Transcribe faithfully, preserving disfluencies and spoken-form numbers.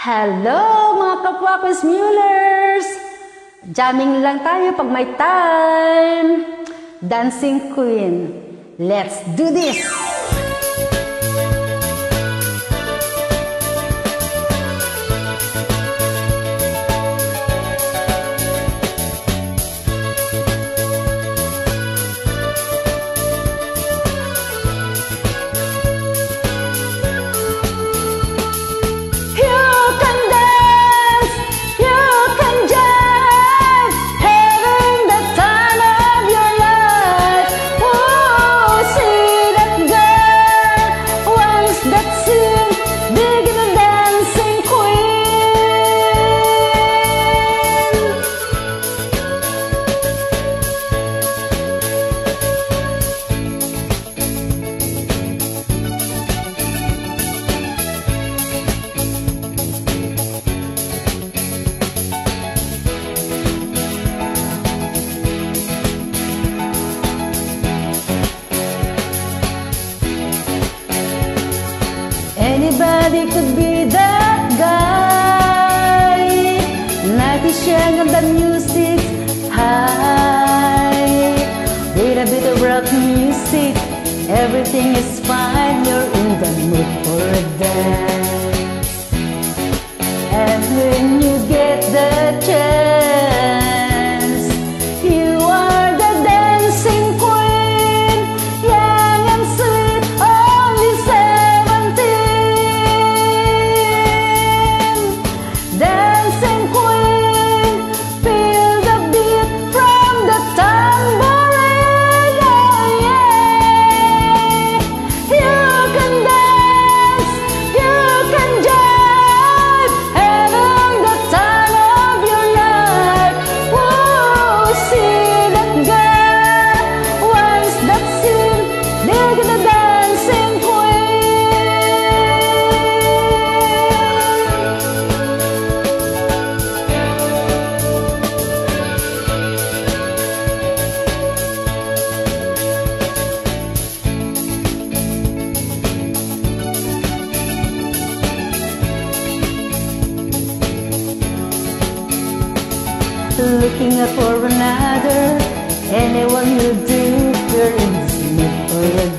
Hello mga kapwa ko Smulers! Jamming lang tayo pag may time. Dancing Queen, let's do this! Anybody could be that guy. Nagisiyang ang the music high. With a bit of rock music, everything is fine. You're in the mood for a dance. And when you get the chance, you are the dancing queen. Young and sweet, only seventeen. Dancing queen, feel the beat from the tambourine. Oh yeah, you can dance, you can jive, having the time of your life. Whoa, see that girl, once that's seen, dig the dancing queen. Looking up for another, anyone will do. You're in this mood for a